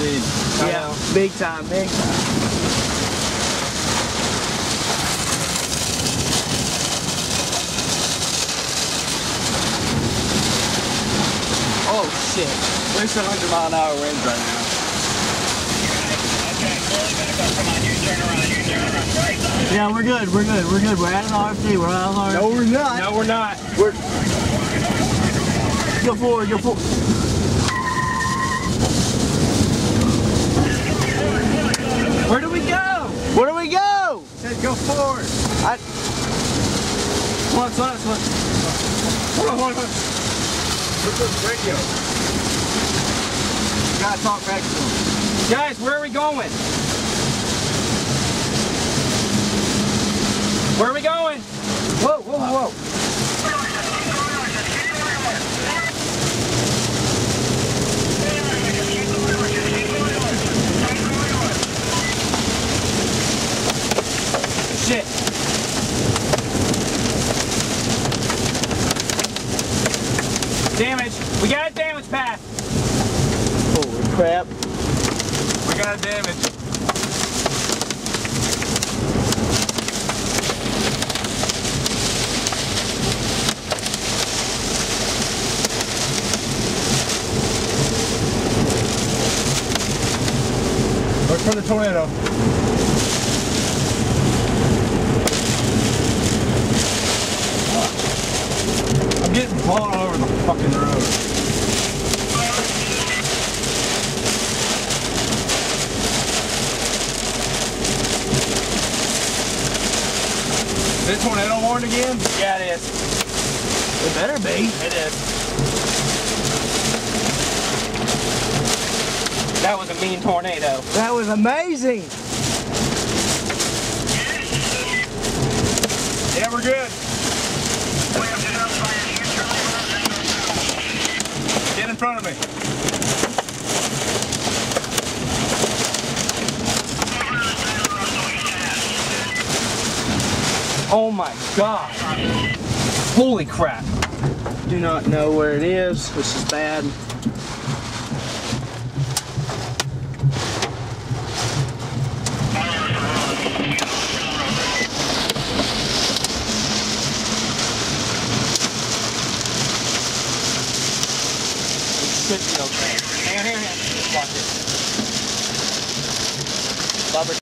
seen. Yeah, big time, big time. Oh shit. We're 100-mile-an-hour winds right now. Okay, fully back up. Come on, you turn around, you turn around. Yeah, we're good, we're good, we're good. We're at an RFD, we're at an RFD. No, we're not. No, we're not. Go forward, go forward. Where do we go? Where do we go? Said go forward. Come on, slow, slow. Hold on, hold on. Look at the radio. You gotta talk back to him. Guys, where are we going? Where are we going? Whoa, whoa, whoa. Shit. Damage. We got a damage path. Holy crap. We got a damage. Look for the tornado. I'm getting blown all over the fucking road. Is this tornado warned again? Yeah, it is. It better be. It is. That was a mean tornado. That was amazing. Yeah, we're good. Get in front of me. Oh my god. Holy crap. Do not know where it is. This is bad. Should be okay. Hang on, hang on, hang on. Watch it. Bubba.